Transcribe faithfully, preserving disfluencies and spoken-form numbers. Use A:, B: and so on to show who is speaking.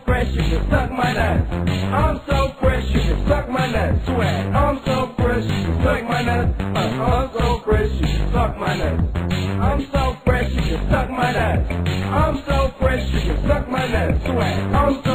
A: fresh, you can suck my nuts. I'm so fresh, you can suck my nuts. Swag. I'm so fresh, you can suck my nuts. Uh, I'm so fresh, you can suck my nuts. I'm so fresh, you can suck my nuts. I'm so fresh, you can suck my nuts. Swag. I'm so